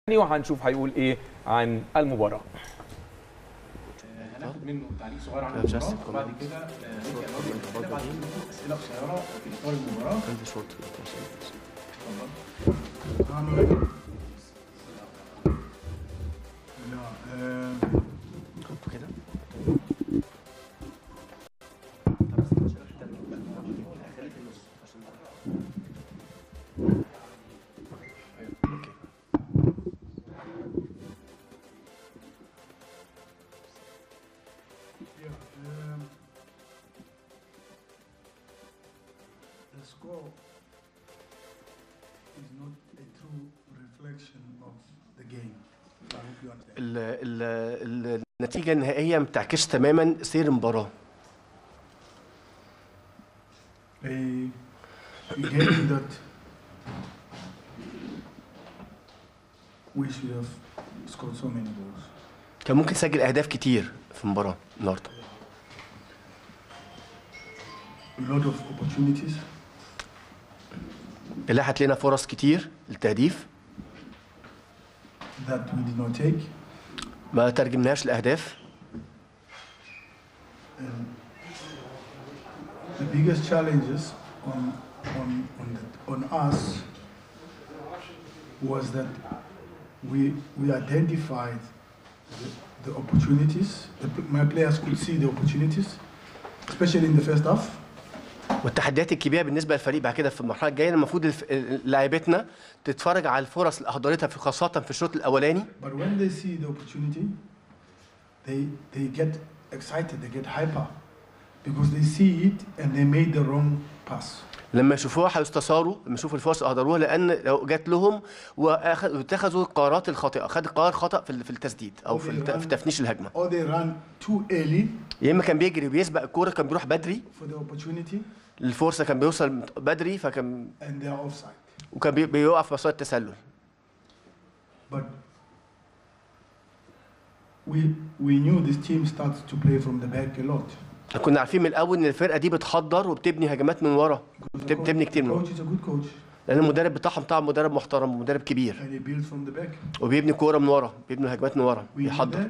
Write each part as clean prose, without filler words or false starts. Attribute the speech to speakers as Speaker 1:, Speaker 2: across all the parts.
Speaker 1: وهنشوف هيقول ايه عن المباراة.
Speaker 2: هناخد منه تعليق صغير عن المباراة وبعد كده نبدأ نواجه الأسئلة بعد منه أسئلة قصيرة في إطار المباراة.
Speaker 3: The score is not a true reflection of the game. I hope you understand.
Speaker 4: النتيجة النهائية ما بتعكسش تماما سير المباراة.
Speaker 3: A game that we should have scored so many goals.
Speaker 4: كان ممكن نسجل أهداف كتير في المباراة النهارده.
Speaker 3: A lot of opportunities.
Speaker 4: لاحت لنا فرص كتير للتهديف
Speaker 3: that we did not take.
Speaker 4: ما ترجمناش لأهداف.
Speaker 3: The biggest challenges on us was that we identified the opportunities. My players could see the opportunities, especially in the first half.
Speaker 4: والتحديات الكبيره بالنسبه للفريق بعد كده في المرحله الجايه المفروض لاعيبتنا تتفرج على الفرص اللي احضرتها خاصه في الشوط الاولاني.
Speaker 3: But when they see the opportunity, they get excited, they get hyper, because they see it and they made the wrong pass.
Speaker 4: لما يشوفوها هيستثاروا، لما يشوفوا الفرصه احضروها لان لو جات لهم واتخذوا القرارات الخاطئه، خد قرار خطا في التسديد او في تفنيش الهجمه.
Speaker 3: Or they run too early.
Speaker 4: يا اما كان بيجري وبيسبق الكوره، كان بيروح بدري.
Speaker 3: For the opportunity.
Speaker 4: الفرصه كان بيوصل بدري فكان.
Speaker 3: And they are offside.
Speaker 4: وكان بيوقف مسار التسلل.
Speaker 3: But we knew this team starts to play from the back a lot.
Speaker 4: كنا عارفين من الاول ان الفرقه دي بتحضر وبتبني هجمات من ورا، بتبني كتير من ورا. لان المدرب بتاعهم طبعا مدرب محترم ومدرب كبير. وبيبني كوره من ورا، بيبني هجمات من ورا، بيحضر.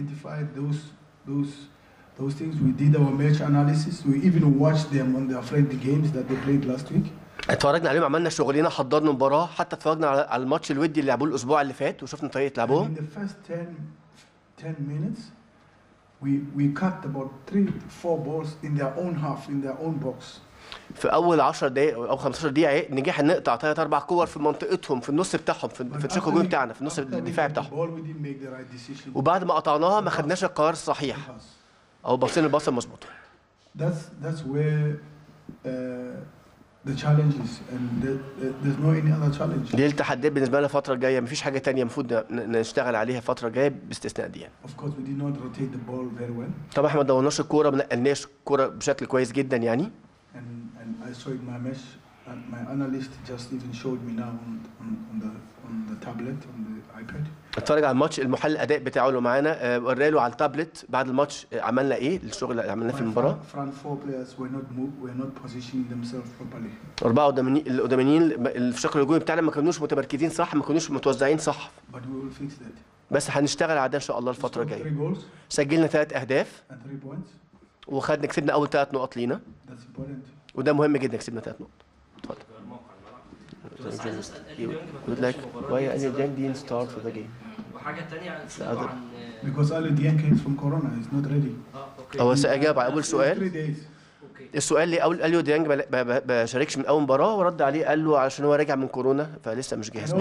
Speaker 3: Those things we did our match analysis. We even watched them on their friendly games that they played last week.
Speaker 4: اتفرجنا عليهم، عملنا شغلنا، حضرنا المباراه، حتى اتفرجنا على الماتش الودي اللي لعبوه الاسبوع اللي فات وشفنا طريقه لعبهم.
Speaker 3: In the first 10 minutes we cut about 3-4 balls in their own half in their own box.
Speaker 4: في اول 10 دقائق او 15 دقيقه نجحنا نقطع 3-4 كور في منطقتهم، في النص بتاعهم، في الشق الهجومي بتاعنا، في النص الدفاعي بتاعهم. وبعد ما قطعناها ما خدناش القرار الصحيح او بصينا الباصه المظبوطه.
Speaker 3: That's where the challenge is and there's no any other challenge.
Speaker 4: دي التحديات بالنسبه لنا الفتره الجايه، مفيش حاجه ثانيه المفروض نشتغل عليها الفتره الجايه باستثناء دي يعني.
Speaker 3: Of course we did not rotate the ball very well.
Speaker 4: طبعا احنا ما دورناش الكوره، ما نقلناش الكوره بشكل كويس جدا يعني.
Speaker 3: And I saw in my match and my analyst just even showed me now on the tablet on the iPad.
Speaker 4: اتفرج على الماتش، المحلل الاداء بتاعه اللي معانا وراله على التابلت بعد الماتش عملنا ايه الشغل اللي عملناه في المباراه.
Speaker 3: Front four players were not positioning themselves properly.
Speaker 4: اربعه القدامانيين في الشق الهجومي بتاعنا ما كانوش متمركزين صح، ما كانوش متوزعين صح.
Speaker 3: But we will fix that.
Speaker 4: بس هنشتغل على ده ان شاء الله الفتره الجايه. سجلنا 3 اهداف وخدنا كسبنا اول 3 نقط لينا. وده مهم جدا، كسبنا 3 نقط. اتفضل.
Speaker 5: بس عايز اسال
Speaker 4: Good luck. Why Aliou Dieng didn't start for the game?
Speaker 5: وحاجه ثانيه عن
Speaker 3: Because Aliou Dieng came from Corona, he's not ready.
Speaker 4: هو سأجاب على أول سؤال. السؤال اللي أليو ديانج ما بشاركش من أول مباراة، ورد عليه قال له علشان هو راجع من كورونا فلسه مش جاهز.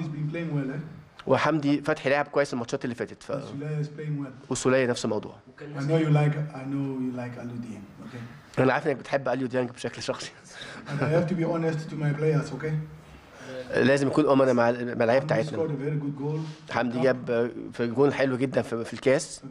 Speaker 4: وحمدي فتحي لعب كويس الماتشات اللي فاتت. وسولية نفس الموضوع.
Speaker 3: I know you like Aliou Dieng, okay?
Speaker 4: أنا عارف إنك بتحب أليو ديانج بشكل شخصي.
Speaker 3: And I have to be honest to my players, okay?
Speaker 4: لازم يكون أمنا مع اللعيبة بتاعتنا. حمدي جاب في جون حلو جدا في الكاس.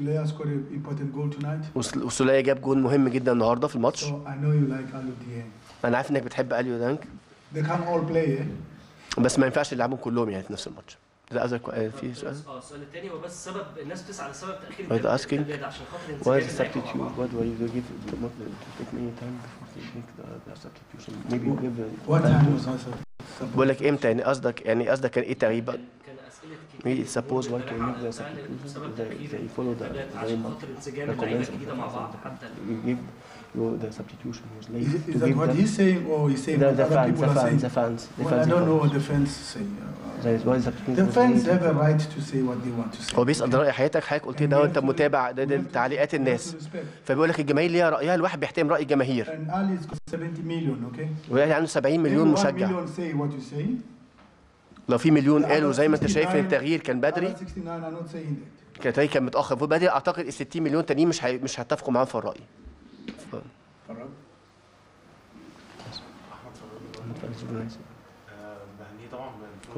Speaker 4: وسولية جاب جون مهم جدا النهارده في الماتش. أنا عارف إنك بتحب أليو ديانج. بس ما ينفعش يلعبهم كلهم يعني في نفس الماتش. ده قصدك في سؤال؟
Speaker 5: السؤال الثاني هو بس سبب الناس بتسعى لسبب تاخير
Speaker 4: التدريب
Speaker 5: عشان خاطر
Speaker 4: why the substitute what were you give not take many time before you think the substitution maybe you give
Speaker 3: what time was I?
Speaker 4: بقول لك امتى يعني قصدك كان ايه تقريبا؟
Speaker 5: كان اسئله
Speaker 4: we suppose one can make the
Speaker 5: سؤال
Speaker 4: substitution
Speaker 5: سبب
Speaker 4: they
Speaker 5: تاخير
Speaker 4: follow the
Speaker 5: عشان خاطر انسجام اللعيبه الجديده مع بعض حتى
Speaker 4: you give you the substitution was late
Speaker 3: Is
Speaker 4: to
Speaker 3: that
Speaker 4: give
Speaker 3: what
Speaker 4: them
Speaker 3: he's saying, or he's saying what other people are saying?
Speaker 4: the fans
Speaker 3: Well, I don't know what the fans say.
Speaker 4: that is why the substitution
Speaker 3: The
Speaker 4: was
Speaker 3: fans
Speaker 4: late.
Speaker 3: have a right to say what they want to say.
Speaker 4: هو بيسأل رأي حياتك، حضرتك قلت لي ده وانت متابع ده تعليقات الناس، فبيقول لك الجماهير ليها رأيها، الواحد بيحترم رأي الجماهير.
Speaker 3: And Ali is 70 million, okay?
Speaker 4: والاهلي عنده 70 مليون
Speaker 3: If 1
Speaker 4: مشجع،
Speaker 3: million say what you say.
Speaker 4: لو في مليون قالوا زي ما انت شايف ان التغيير كان بدري،
Speaker 3: 69 are not saying that.
Speaker 4: كان متأخر المفروض بدري، اعتقد ال 60 مليون تانيين مش هيتفقوا معاهم في الرأي.
Speaker 2: طبعا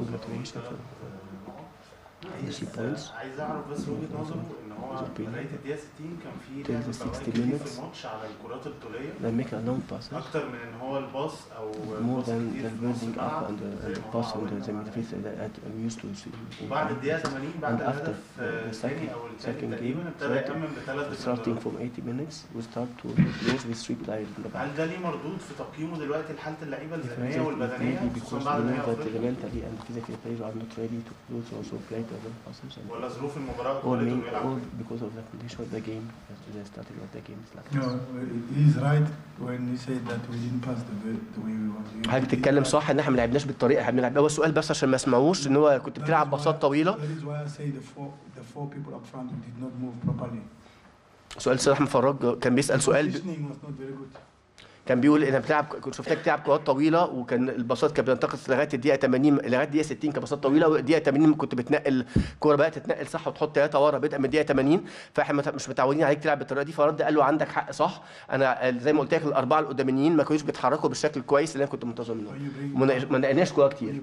Speaker 2: عايز اعرف بس وجهه نظره ان هو لغايه الدقيقه 60 كان في لعب كتير في الماتش على الكرات الطوليه اكتر من ان هو الباص او
Speaker 4: more than building up and the pass and the midfield that we used to see.
Speaker 2: وبعد الدقيقه 80 بعد
Speaker 4: and after
Speaker 2: الهدف
Speaker 4: the
Speaker 2: الثاني او الثالث
Speaker 4: second
Speaker 2: تقريبا
Speaker 4: game
Speaker 2: ابتدى يكمل بثلاث
Speaker 4: starting from 80 minutes we start to close with 3 players in the back.
Speaker 2: هل ده ليه مردود في تقييمه دلوقتي لحاله اللعيبه الذهنيه والبدنيه خصوصا بعد
Speaker 4: because
Speaker 2: نهائي
Speaker 4: that
Speaker 2: افريقيا
Speaker 4: mentally and physically players are not ready to close also play to other passes and
Speaker 2: ولا ظروف المباراه
Speaker 4: all because of the condition of the game the starting of the game is like
Speaker 3: No, he's right when he said that we didn't pass the way we wanted.
Speaker 4: حضرتك بتتكلم صح ان احنا ما لعبناش بالطريقه احنا بنلعب. هو السؤال بس عشان ما اسمعوش ان هو كنت بتلعب باصات طويله.
Speaker 3: That is why I say the four people up front did not move properly.
Speaker 4: سؤال سيد احمد فراج كان بيسال سؤال
Speaker 3: Positioning was not very good.
Speaker 4: كان بيقول انك بتلعب، كنت شفتك بتلعب كرات طويله وكان الباصات كانت بتنتقل لغايه الدقيقه 80 لغايه الدقيقه 60 كانت باصات طويله، والدقيقه 80 كنت بتنقل الكوره بقى تتنقل صح وتحط ثلاثه ورا بدءا من الدقيقه 80، فاحنا مش متعودين عليك تلعب بالطريقه دي. فرد قال له عندك حق صح، انا زي ما قلت لك الاربعه القداميين ما كانوش بيتحركوا بالشكل الكويس اللي انا كنت منتظر منهم، ما نقلناش كوره كتير.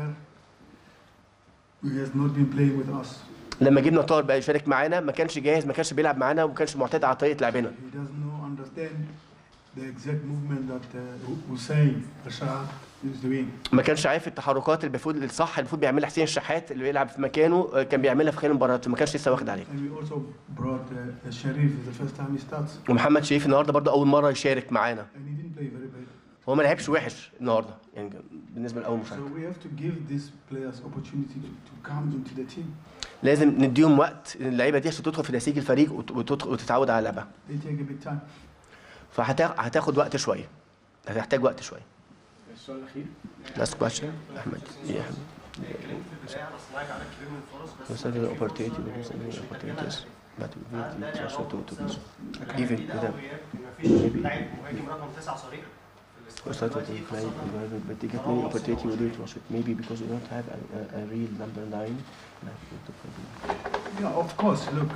Speaker 4: لما جبنا طاهر بقى يشارك معانا ما كانش جاهز، ما كانش بيلعب معانا وما كانش معتاد على طريقه لعبنا.
Speaker 3: The exact movement that Hussein Rashad is doing.
Speaker 4: ما كانش عارف التحركات اللي المفروض الصح المفروض بيعملها حسين الشحات اللي بيلعب في مكانه، كان بيعملها في خلال المباراه ما كانش لسه واخد عليها.
Speaker 3: And we also brought Sharif the first time he starts.
Speaker 4: ومحمد شريف النهارده برضه اول مره يشارك معانا.
Speaker 3: And he didn't play very bad.
Speaker 4: هو ما لعبش وحش النهارده يعني بالنسبه لاول مشاركه.
Speaker 3: So we have to give these players opportunity to come into the team.
Speaker 4: لازم نديهم وقت اللعيبه دي عشان تدخل في نسيج الفريق وتتعود على لعبها.
Speaker 3: They take a big time.
Speaker 4: فهتاخد وقت شويه، هتحتاج وقت شويه.
Speaker 2: السؤال الاخير
Speaker 4: Last question احمد. يا احمد. وصلت الopportunity opportunities but we need also to even with them maybe
Speaker 5: رقم 9 صريح
Speaker 4: وصلت play but they get many opportunity we didn't watch it maybe because we don't have a real number 9
Speaker 3: Yeah, of course. Look,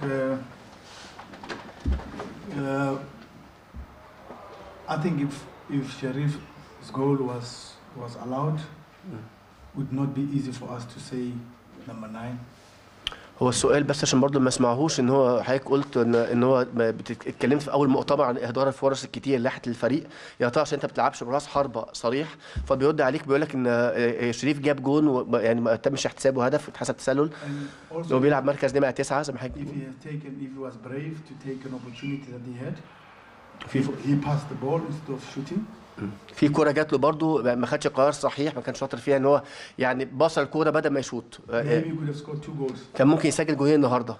Speaker 3: I think if Sharif's goal was allowed, would not be easy for us to say number 9.
Speaker 4: هو السؤال بس عشان برضه ما اسمعهوش ان هو حضرتك قلت ان هو اتكلمت في اول مؤتمر عن اهدار الفرص الكتير اللي ناحيه الفريق، يا ترى عشان انت ما بتلعبش براس حربه صريح، فبيرد عليك بيقول لك ان شريف جاب جون يعني ما تمش احتسابه هدف واتحسب تسلل، هو بيلعب مركز نمره 9 زي ما حضرتك بتقول.
Speaker 3: If he was brave to take an opportunity that he had, he passed the ball instead of shooting.
Speaker 4: في كوره جات له برضه ما خدش قرار صحيح، ما كانش شاطر فيها ان هو يعني باص الكوره بدل ما يشوط. كان ممكن يسجل جولين النهارده.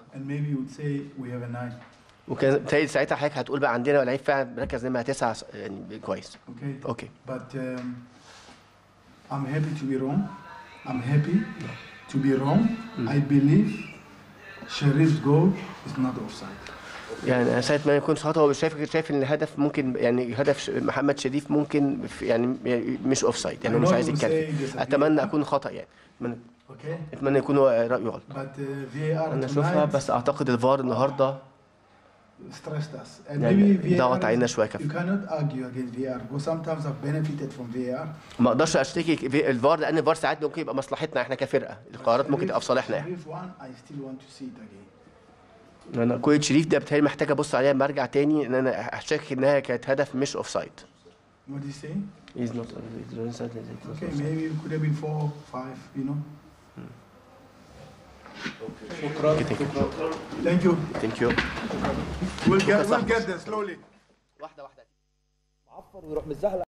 Speaker 4: وكان تاني ساعتها حضرتك هتقول بقى عندنا لعيب فعلا مركز نمره 9 يعني كويس. اوكي.
Speaker 3: But I'm happy to be wrong. I'm happy to be wrong. I believe Sharif's goal is not offside.
Speaker 4: يعني ساعة ما يكون خطأ هو شايف ان الهدف ممكن يعني هدف محمد شريف ممكن يعني مش اوف سايد يعني هو مش عايز يتكلم. اتمنى اكون خطأ يعني اتمنى يكون رايه غلط. انا اشوفها بس اعتقد الفار النهارده يعني ضغط علينا شويه كفايه. ما اقدرش اشتكي الفار لان الفار ساعات ممكن يبقى مصلحتنا احنا كفرقه، القرارات ممكن تبقى في صالحنا احنا. انا كوره شريف ده بتهيألي محتاج ابص عليها لما ارجع تاني ان انا اشك انها كانت هدف مش اوف سايد.
Speaker 3: What did he say?
Speaker 4: He's not offside.
Speaker 3: Okay, maybe it could have been 4 or 5, you know.
Speaker 1: شكرا.
Speaker 3: Thank you.
Speaker 4: Thank you.
Speaker 3: We'll get there slowly.
Speaker 4: واحده واحده.
Speaker 1: معفر ويروح متزحلق.